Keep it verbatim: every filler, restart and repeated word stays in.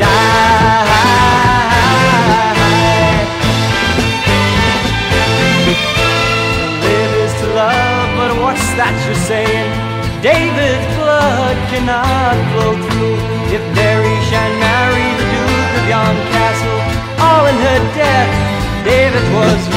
die. Live is to love, but what's that you're saying? David's blood cannot flow through. If Dariesh marry the Duke of yon castle, all in her death, David was